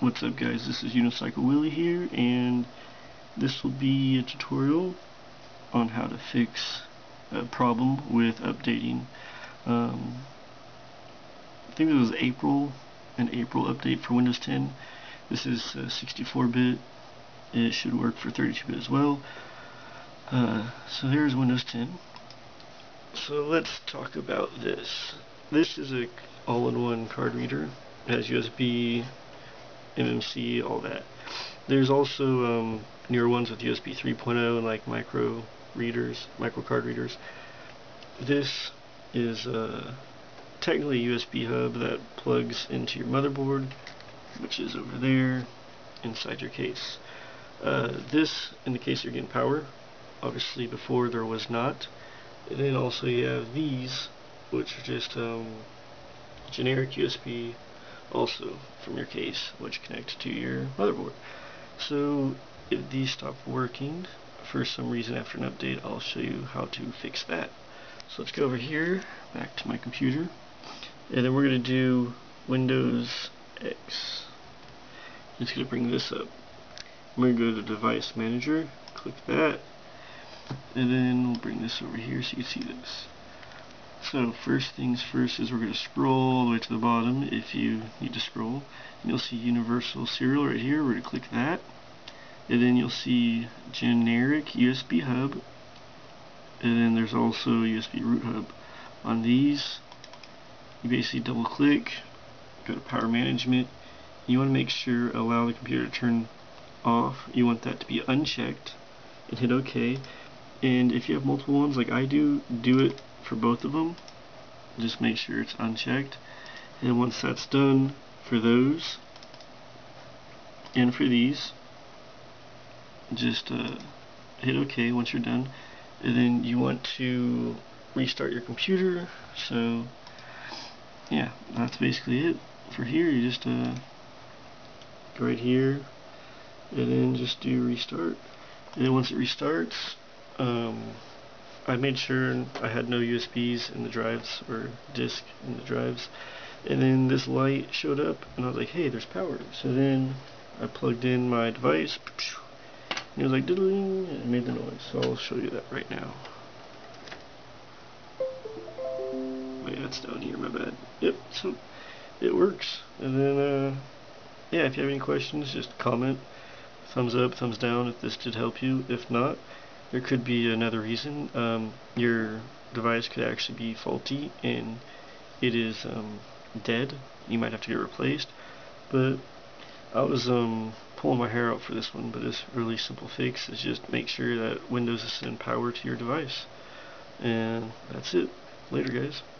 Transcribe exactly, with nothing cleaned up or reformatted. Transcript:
What's up guys, this is Unicycle Willie here, and this will be a tutorial on how to fix a problem with updating. Um, I think it was April, an April update for Windows ten. This is sixty-four bit. It should work for thirty-two bit as well. Uh, so there's Windows ten. So let's talk about this. This is a all-in-one card reader. It has U S B, M M C, all that. There's also um, newer ones with U S B three point oh and like micro readers, micro card readers. This is uh, technically a U S B hub that plugs into your motherboard, which is over there inside your case. Uh, this, in the case you're getting power, obviously before there was not. And then also you have these, which are just um, generic U S B also from your case, which connect to your motherboard. So if these stop working for some reason after an update, I'll show you how to fix that. So let's go over here, back to my computer, and then we're going to do Windows X. I'm just going to bring this up. I'm going to go to Device Manager, click that, and then we'll bring this over here so you can see this. So first things first is we're going to scroll all the way to the bottom if you need to scroll, and you'll see Universal Serial right here. We're going to click that, and then you'll see Generic U S B Hub, and then there's also U S B Root Hub. On these, you basically double click, go to Power Management. You want to make sure allow the computer to turn off. You want that to be unchecked, and hit OK. And if you have multiple ones like I do, do it for both of them. Just make sure it's unchecked, and once that's done for those and for these, just uh, hit OK once you're done, and then you want to restart your computer. So yeah, that's basically it. For here, you just uh, go right here and then just do restart, and then once it restarts, um, I made sure I had no U S Bs in the drives or disk in the drives, and then this light showed up and I was like, hey, there's power. So then I plugged in my device and it was like diddling, and it made the noise. So I'll show you that right now. Wait, that's down here, my bad. Yep, so it works. And then uh, yeah, if you have any questions, just comment, thumbs up, thumbs down if this did help you. If not, there could be another reason. Um, your device could actually be faulty and it is um, dead. You might have to get replaced. But I was um, pulling my hair out for this one, but it's a really simple fix. It's just make sure that Windows is sending power to your device. And that's it. Later, guys.